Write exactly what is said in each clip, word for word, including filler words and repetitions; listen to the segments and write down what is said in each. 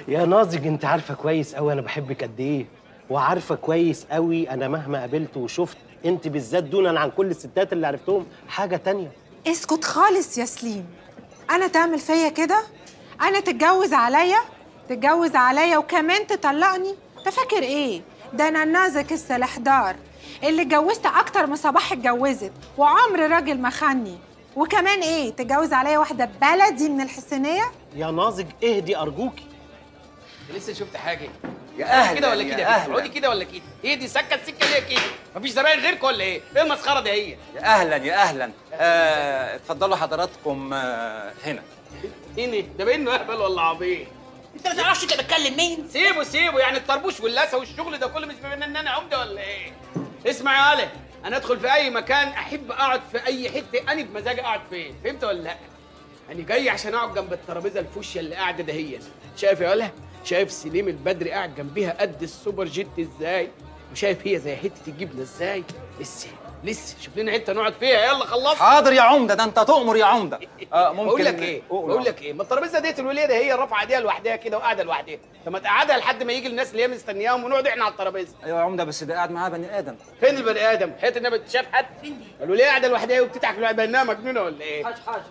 يا ناضج، انت عارفه كويس قوي انا بحبك قد ايه، وعارفه كويس قوي انا مهما قابلت وشفت انت بالذات دونا عن كل الستات اللي عرفتهم حاجه تانية. اسكت خالص يا سليم. انا تعمل فيا كده؟ انا تتجوز عليا تتجوز عليا وكمان تطلقني؟ انت فاكر ايه؟ ده انا النازك السلحدار اللي اتجوزت اكتر من صباح اتجوزت، وعمر راجل ما خني. وكمان ايه، تتجوز عليا واحده بلدي من الحسينيه؟ يا ناضج اهدي ارجوكي. لسه شفت حاجه؟ يا اهلا كده ولا يا كده؟ أهلاً. اقعدي كده ولا كده؟ ايه دي سكه السكه ليه كده؟ مفيش زباين غيركم ولا ايه؟ ايه المسخره دي هي؟ يا اهلا يا اهلا. آه، اتفضلوا حضراتكم آه هنا. هنا ده بينه اهبل ولا عبيط؟ انت ما تعرفش انت بتكلم مين؟ سيبه سيبه، يعني الطربوش واللاسه والشغل ده كله مش بما ان انا عمده ولا ايه؟ اسمع يا علي، انا ادخل في اي مكان احب اقعد في اي حته انا بمزاجي اقعد فين، فهمت ولا لا؟ انا جاي عشان اقعد جنب الترابيزه الفوشيا اللي قاعده دهيا. شايف يا ولا؟ شايف سليم البدري قاعد جنبيها قد السوبر جيت ازاي؟ وشايف هي زي حته الجبنه ازاي؟ لسه لسه شوف لنا حته نقعد فيها، يلا خلصنا. حاضر يا عمده، ده انت تؤمر يا عمده. آه ممكن. بقول لك ايه؟ بقول لك ايه؟ ما الترابيزه ديت الوليه دي هي رافعه ايديها لوحدها كده وقاعده لوحدها، طب ما تقعدها لحد ما يجي الناس اللي هي مستنياهم ونقعد احنا على الترابيزه. ايوه يا عمده، بس ده قاعد معاه بني ادم. فين البني ادم؟ حيت النبي شاف حد؟ فين دي؟ الوليه قاعده لوحدها وبتضحك لوحدها، انها مجنونه ولا ايه؟ حاجه حاجه.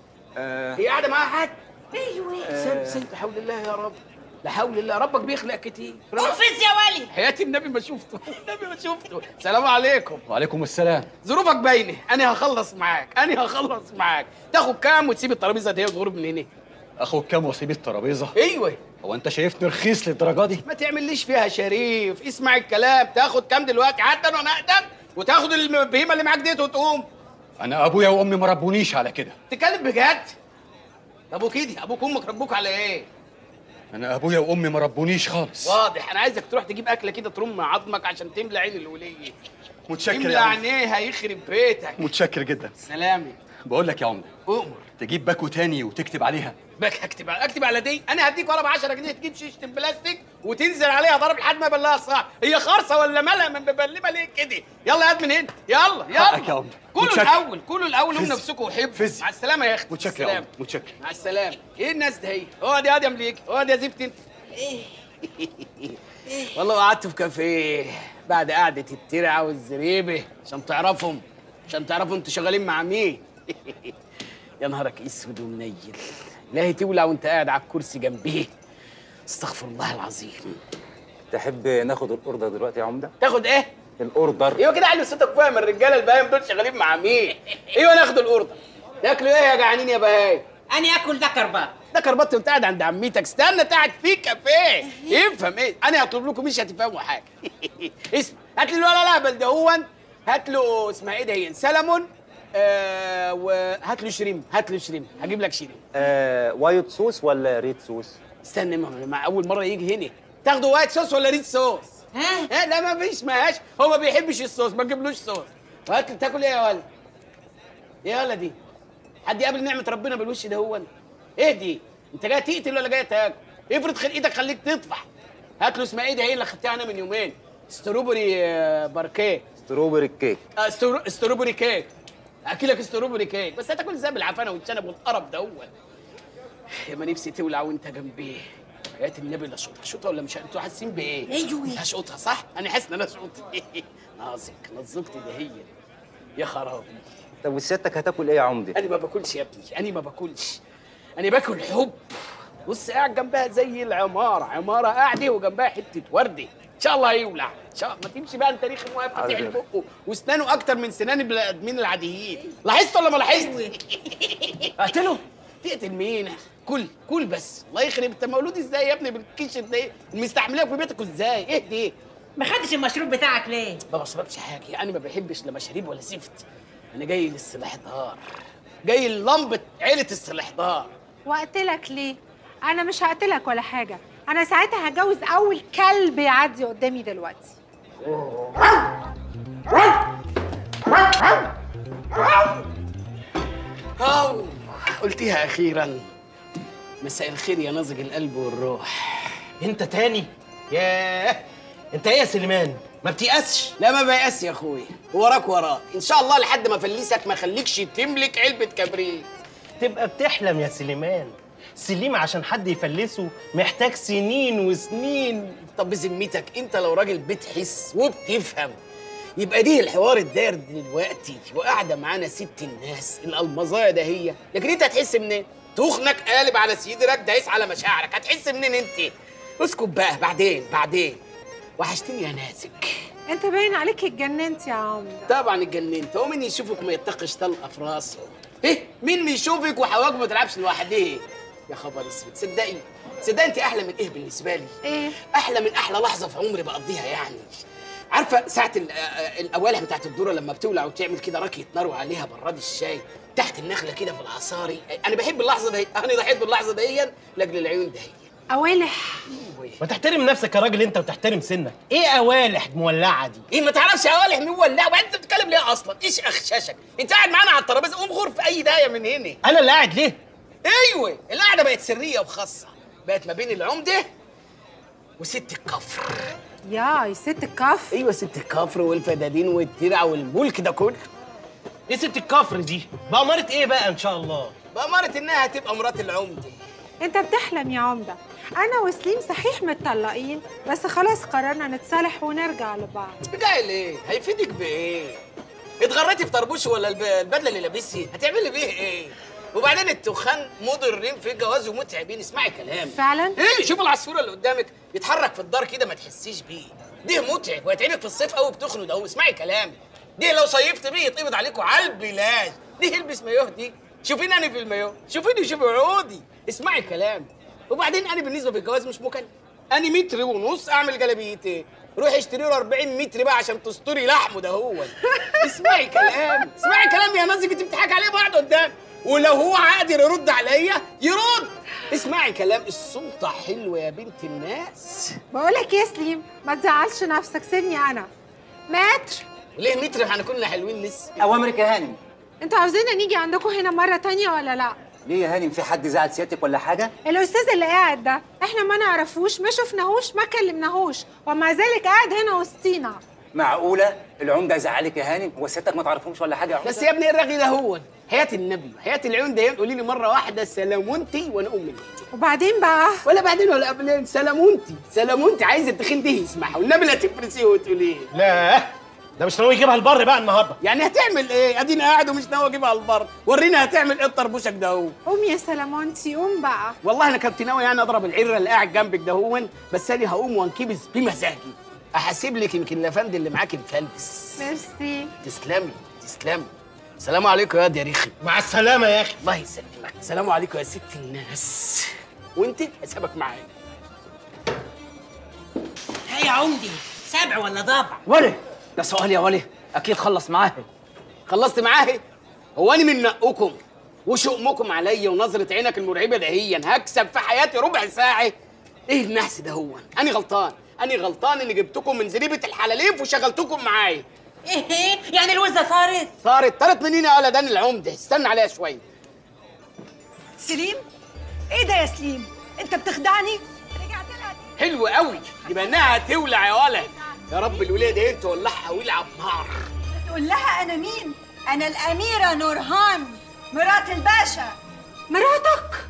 آه هي قاعده معاها حد؟ ايوه. سيب سيب، لا حول الله يا رب، لا حول الله، ربك بيخلق كتير. قفز يا ولي. حياة النبي ما شفته، النبي ما شفته. السلام عليكم. وعليكم السلام. ظروفك باينه، انا هخلص معاك، انا هخلص معاك. تاخد كام وتسيب الترابيزه دي وتغرب من هنا؟ اخد كام واسيب الترابيزه؟ ايوه. هو انت شايفني رخيص للدرجه دي؟ ما تعمليش فيها شريف، اسمع الكلام. تاخد كام دلوقتي حتى وانا اقدم، وتاخد البهيمه اللي معاك ديت وتقوم. انا ابويا وامي ما ربونيش على كده. تتكلم بجد؟ ابوك كده، ابوك وامك ربوك على ايه؟ انا ابويا وامي ما ربونيش خالص. واضح. انا عايزك تروح تجيب اكله كده ترم عظمك عشان تملى عين الوليه. متشكر تملى يا عمده. عينيها يخرب بيتك. متشكر جدا. سلامي. بقول لك يا عمده، أؤمر. تجيب باكو تاني وتكتب عليها. باك اكتب على اكتب على دي؟ انا هديك ورقه ب عشرة جنيه تجيب شيشه بلاستيك وتنزل عليها ضرب لحد ما يبلها الصاع. هي خرصه ولا مالها من مبلبه ليه كده؟ يلا هات من هنا، يلا يلا. حقك يا عمده. كلوا متشكر. الاول، كلوا الاول هم فز. نفسكم وحبوا. فز. مع السلامه يا اختي. متشكر يا عمده، متشكر. مع السلامه. ايه الناس ده هي؟ اقعد يا ادم ليك، اقعد يا زفت انت. والله قعدت في كافيه بعد قعده الترعه والزريبه عشان تعرفهم، عشان تعرفوا انتوا شغالين مع مين. يا نهارك اسود ومنيل، لا تولع وانت قاعد على الكرسي جنبيه. استغفر الله العظيم. تحب ناخد الاوردر دلوقتي يا عمده؟ تاخد ايه؟ الاوردر. ايوه كده، علي صوتك فاهم. الرجاله البهايم دول شغالين مع مين؟ ايوه ناخد الاوردر. تاكلوا ايه يا جعانين يا بهايم؟ انا اكل ده كربات. ده كربات وانت قاعد عند عمتك؟ استنى، قاعد في كافيه. افهم ايه؟ انا هطلب لكم مش هتفهموا حاجه. اسمع، هات لي الولا الاهبل ده، هو هات له اسمها ايه ده هي؟ سلمون. آه وهات له شريم، هات له شريم، هجيب لك شريم. آه وايت صوص ولا ريد صوص؟ استنى، ما مع اول مره يجي هنا تاخدوا وايت صوص ولا ريد صوص؟ ها؟ ها؟ لا ما فيش، ماهاش، هو ما بيحبش الصوص، ما تجيبلوش صوص. وهات تاكل ايه يا ولد؟ ايه يا ولد دي؟ حد يقابل نعمه ربنا بالوش ده؟ هو ايه دي؟ انت جاي تقتل ولا جاي تاكل؟ افرض خلقتك خليك تطفح. هات له اسمها ايه ده هي اللي خدتها انا من يومين؟ ستروبري آه، باركيه. ستروبري كيك. آه سترو... ستروبري كيك. اكلك ستروبري كيك، بس هتاكل ازاي بالعفانه والشنب والقرف ده؟ هو يا ما نفسي تولع وانت جنبي. يا النبي لا شوطها، شوطها ولا مش؟ انتوا حاسين بايه؟ ايوه هشوطها صح؟ انا حاسس ان انا شوطها. نازك نزقتي ده هي يا خرابي. طب وسيادتك هتاكل ايه يا عمده؟ انا ما باكلش يا ابني، انا ما باكلش، انا باكل حب. بص قاعد جنبها زي العماره، عماره قاعده وجنبها حته ورده. ان شاء الله هيولع ان شاء الله. ما تمشي بقى انت ريخم واقف فاتح بقه واسنانه اكتر من سنان البني ادمين العاديين. لاحظت ولا ما لاحظت؟ اقتله؟ تقتل مين؟ كل كل بس. الله يخرب، انت مولود ازاي يا ابني بالكشف ده؟ مستحملك في بيتك ازاي؟ ايه دي؟ ما خدتش المشروب بتاعك ليه؟ ما بشربش حاجه، انا ما بحبش لا مشاريب ولا زفت. انا جاي للسلاحدار، جاي للمبه عيله السلاحدار. واقتلك ليه؟ انا مش هقتلك ولا حاجه، انا ساعتها هجوز اول كلب يعدي قدامي دلوقتي. هاو قلتيها اخيرا. مساء الخير يا ناضج القلب والروح. انت تاني؟ ياه، انت ايه يا سليمان؟ ما بتيأسش؟ لا ما بيأس يا اخويا، وراك وراك ان شاء الله لحد ما افلسك ما اخليكش تملك علبه كبريت. تبقى بتحلم يا سليمان. سليم عشان حد يفلسه محتاج سنين وسنين. طب بذمتك انت لو راجل بتحس وبتفهم يبقى دي الحوار الداير دلوقتي وقاعده معانا ست الناس الالمظايه ده هي، لكن انت هتحس منين؟ تخنك قالب على صدرك دايس على مشاعرك، هتحس منين انت؟ اسكت بقى، بعدين بعدين. وحشتني يا نازك. انت باين عليك اتجننت يا عمده. طبعا اتجننت، هو مين يشوفك ما يتقش طلقه في راسه؟ ايه مين يشوفك وحواك ما تلعبش لوحدها؟ يا خبر اسود، تصدقي تصدقي انت احلى من ايه بالنسبه لي؟ ايه؟ احلى من احلى لحظه في عمري بقضيها يعني. عارفه ساعه الاوالح بتاعت الذره لما بتولع وتعمل كده راكيه نار وعليها براد الشاي تحت النخله كده في العصاري، انا بحب اللحظه دي، انا ضحيت باللحظه دي لاجل العيون دي. اوالح؟ ما تحترم نفسك يا راجل انت وتحترم سنك. ايه اوالح مولعه دي؟ ايه ما تعرفش اوالح مولعه؟ وانت بتتكلم ليه اصلا؟ ايش اخشاشك؟ انت قاعد معانا على الترابيزه، قوم غور في اي دايه من هنا. انا اللي قاعد ليه؟ ايوه القعده بقت سريه وخاصه، بقت ما بين العمده وست الكفر. يا ست الكفر؟ ايوه ست الكفر والفدادين والترع والملك ده كله. ايه ست الكفر دي؟ بأمارة ايه بقى ان شاء الله؟ بأمارة انها هتبقى مرات العمده. انت بتحلم يا عمده. انا وسليم صحيح متطلقين بس خلاص قررنا نتصالح ونرجع لبعض. ترجعي ليه؟ هيفيدك بايه؟ اتغريتي في طربوش ولا الب- البدله اللي لابسها؟ هتعملي بيه ايه؟ وبعدين التخان مضرين في الجواز ومتعبين، اسمعي كلامي. فعلا؟ ايه شوف العصفوره اللي قدامك يتحرك في الدار كده ما تحسيش بيه، ده متعب وهيتعبك في الصيف قوي بتخنق اهو، اسمعي كلامي. ده لو صيفت بيه يتقبض عليكم على البلاش، دي البس مايوه دي، شوفيني انا في المايوه، شوفيني شوفي عودي، اسمعي كلامي. وبعدين انا بالنسبه بالجواز مش مكلف، انا متر ونص اعمل جلابيتين، روحي اشتري له أربعين متر بقى عشان تستوري لحمه ده هو. اسمعي كلامي، اسمعي كلامي يا نازك، انت بتضحكي عليه بعض قدام، ولو هو قادر يرد عليا يرد. اسمعي كلام، السلطه حلوه يا بنت الناس. بقولك يا سليم ما تزعلش نفسك، سيبني انا. متر؟ ليه متر؟ احنا كنا حلوين لسه. اوامرك يا هانم. انتوا عاوزيننا نيجي عندكم هنا مره تانية ولا لا؟ ليه يا هانم، في حد زعل سيادتك ولا حاجه؟ الاستاذ اللي قاعد ده احنا ما نعرفوش، ما شفناهوش، ما كلمناهوش، ومع ذلك قاعد هنا وسطينا. معقوله العمده زعلك يا هانم؟ هو سيادتك ما تعرفهمش ولا حاجه يا عمده؟ بس يا ابني ايه الرغي ده هو؟ حياه النبي حياه العيون ده قولي لي مره واحده سلامونتي وانا ام العيد. وبعدين بقى؟ ولا بعدين ولا قبلين، سلامونتي سلامونتي عايزه التخين ده يسمعها والنبي لا تفرسيه وتقولي ايه. لا ده مش ناوي يجيبها البر بقى النهارده. يعني هتعمل ايه؟ ادينا قاعد ومش ناوي اجيبها على البر، ورينا هتعمل ايه الطربوشك ده هو. قوم يا سلامونتي قوم بقى. والله انا كنت ناوي يعني اضرب العره اللي قاعد جنبك ده هو، بس انا هقوم وانكبس بمزاجي. احاسب لك يمكن الافندي اللي معاكي مفلس. ميرسي. تسلمي تسلمي. السلام عليكم يا دي يا ريخي. مع السلامه يا اخي. الله يسلمك. السلام عليكم يا ست الناس. وانت حسابك معايا. هي يا عمدي سبع ولا ضبع؟ ولي ده سؤال يا ولي، اكيد خلص معاه. خلصت معاه؟ هو انا من نقكم وشؤمكم عليا ونظره عينك المرعبه دهيا هكسب في حياتي ربع ساعه؟ ايه النحس ده هو؟ انا غلطان، انا غلطان اني جبتكم من زريبه الحلاليف وشغلتكم معايا. ايه يعني الوزه صارت؟ صارت طارت منين يا ولدان العمده؟ استنى عليها شويه. سليم؟ ايه ده يا سليم؟ انت بتخدعني؟ رجعت لها حلو قوي، يبقى انها هتولع يا ولد. يا رب الوليه دي تولعها ويلعب نار. تقول لها انا مين؟ انا الاميره نورهان مرات الباشا. مراتك؟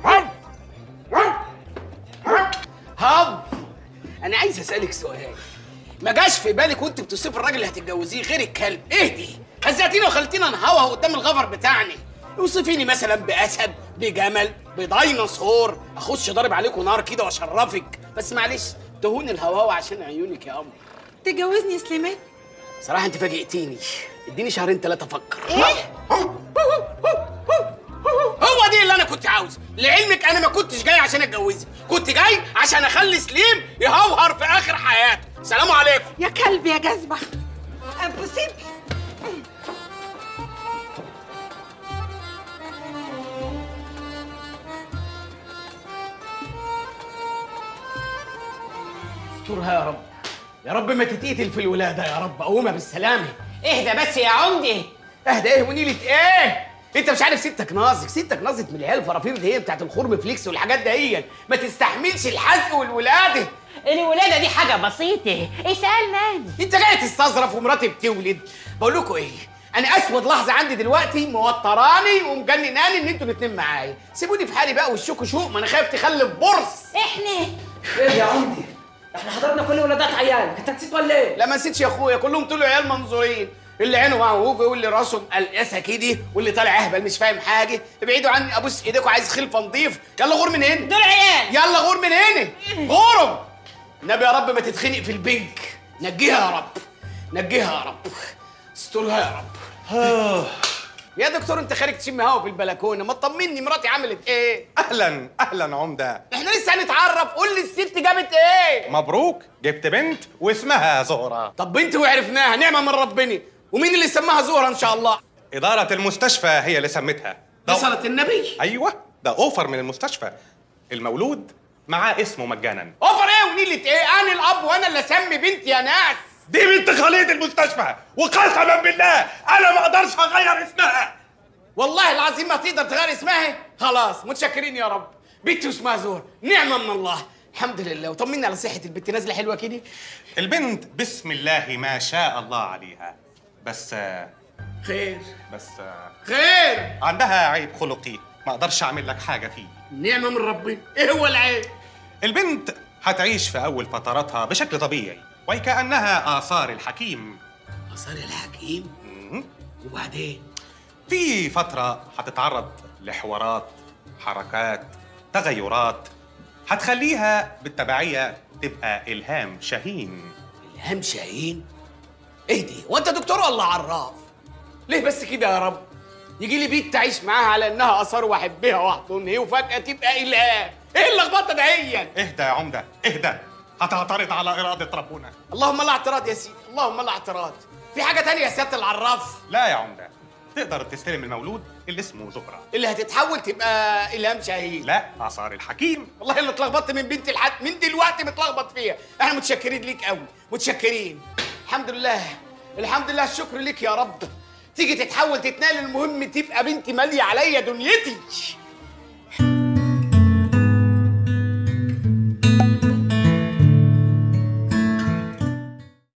هب انا عايز اسالك سؤال، ما جاش في بالك وانت بتوصفي الراجل اللي هتتجوزيه غير الكلب؟ ايه دي؟ هزقتينا وخلتينا نهوه قدام الغفر بتاعنا. اوصفيني مثلا باسد، بجمل، بديناصور، اخش ضارب عليكم نار كده واشرفك. بس معلش تهون الهواوه عشان عيونك يا قمر. تتجوزني يا سليمان؟ صراحه انت فاجئتيني، اديني شهرين ثلاثه افكر. ايه؟ هو دي اللي انا كنت عاوزه. لعلمك انا ما كنتش جاي عشان اتجوزك، كنت جاي عشان اخلي سليم يهوهر في اخر حياته. سلام عليكم. يا كلب يا جزمه. امبوسيبل. استرها يا رب، يا رب ما تتقتل في الولاده يا رب، قومها بالسلامه. اهدى بس يا عمدي. اهدى ايه ونيله ايه؟ انت مش عارف ستك ناظك، ستك ناظت من العيال الفرافير دي هي بتاعت الخرم فليكس والحاجات دهيا، ما تستحملش الحزق والولاده. الولاده دي حاجه بسيطه، اسال مالي. انت جاي تستظرف ومراتي بتولد. بقول لكم ايه، انا اسود لحظه عندي دلوقتي موتراني ومجنناني ان انتوا الاتنين معايا. سيبوني في حالي بقى وشكوا شوق، ما انا خايف تخلف برص. احنا ايه يا عمدي؟ احنا حضرنا كل ولادات عيالك، انت نسيت ولا ايه؟ لا ما نسيتش يا اخويا، كلهم طلعوا عيال منظورين، اللي عينه معوجه واللي راسه مقلقسه كده واللي طالع اهبل مش فاهم حاجه. ابعدوا عني، ابوس ايديكم، عايز خلفه نضيف. يلا غور من هنا، دول عيال. يلا غور من هنا، غورهم. النبي يا رب ما تتخنق في البنك، نجيها يا رب، نجيها يا رب، استرها يا رب. يا دكتور انت خارج تشم هوا في البلكونه، ما تطمني مراتي عملت ايه؟ اهلا اهلا عمده. احنا لسه هنتعرف، قول لي الست جابت ايه؟ مبروك، جبت بنت واسمها زهره. طب بنت وعرفناها، نعمه من ربنا. ومين اللي سماها زهره ان شاء الله؟ اداره المستشفى هي اللي سمتها. ده صلاه النبي. ايوه، ده اوفر من المستشفى. المولود معاه اسمه مجانا. اوفر ايه ونيله ايه؟ انا الاب وانا اللي اسمي بنتي يا ناس. دي بنت خليط المستشفى، وقسما بالله انا ما اقدرش اغير اسمها. والله العظيم ما تقدر تغير اسمها. خلاص متشكرين يا رب، بنتي واسمها زهره، نعمه من الله. الحمد لله. وطمني على صحه البنت، نازله حلوه كده؟ البنت بسم الله ما شاء الله عليها، بس خير بس خير. عندها عيب خلقي ما اقدرش اعمل لك حاجه فيه. نعمه من ربنا. ايه هو العيب؟ البنت هتعيش في اول فتراتها بشكل طبيعي وكأنها آثار الحكيم. آثار الحكيم؟ مم. وبعدين؟ في فترة هتتعرض لحوارات، حركات، تغيرات هتخليها بالتبعية تبقى إلهام شاهين. إلهام شاهين؟ ايه دي؟ وانت دكتور ولا عراف؟ ليه بس كده يا رب؟ يجي لي بيت تعيش معاها على انها آثار واحبها واحضنها وفجأة تبقى إلهام. ايه اللخبطة دهيا؟ اهدى يا عمدة، اهدى. هتعترض على إرادة ربنا. اللهم لا اعتراض يا سيدي، اللهم لا اعتراض. في حاجة تانية يا سيادة العراف؟ لا يا عمدة، تقدر تستلم المولود اللي اسمه زهرة. اللي هتتحول تبقى إلهام شاهين. لا، آثار الحكيم. والله اللي اتلخبطت من بنتي لحد من دلوقتي متلخبط فيها. احنا متشكرين ليك قوي، متشكرين. الحمد لله، الحمد لله، الشكر ليك يا رب. تيجي تتحول تتنقل، المهم تبقى بنتي مالية عليا دنيتي.